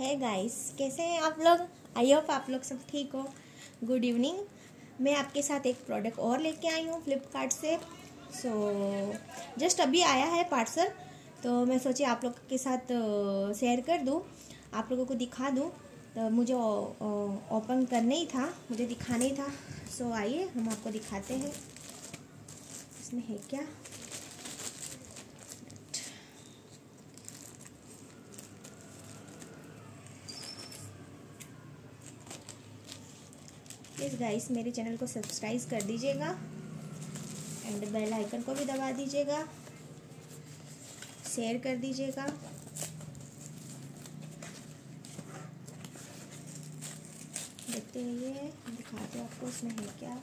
है गाइस, कैसे हैं आप लोग। आई होप आप लोग सब ठीक हो। Good evening. मैं आपके साथ एक प्रोडक्ट और लेके आई हूँ फ्लिपकार्ट से। जस्ट अभी आया है पार्सल, तो मैं सोची आप लोग के साथ शेयर कर दूँ, आप लोगों को दिखा दूँ। तो मुझे ओपन करने ही था, मुझे दिखाने ही था। आइए हम आपको दिखाते हैं इसमें है क्या। प्लीज़ गाइस मेरे चैनल को सब्सक्राइब कर दीजिएगा एंड बेल आइकन को भी दबा दीजिएगा, शेयर कर दीजिएगा। देखते रहिए, दिखाते हैं आपको इसमें है क्या।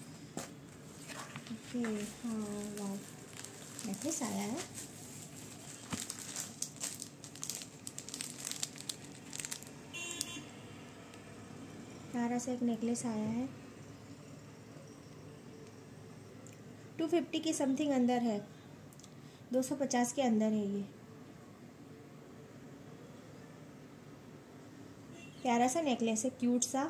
ओके, हाँ वाह, नेकलेस आया है। प्यारा सा एक नेकलेस आया है। 250 की समथिंग अंदर है, 250 के अंदर है ये। प्यारा सा नेकलेस है, क्यूट सा।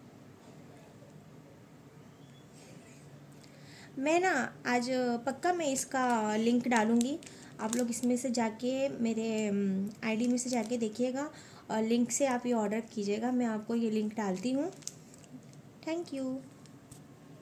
मैं ना आज पक्का मैं इसका लिंक डालूँगी, आप लोग इसमें से जाके मेरे आईडी में से जाके देखिएगा और लिंक से आप ये ऑर्डर कीजिएगा। मैं आपको ये लिंक डालती हूँ। Thank you.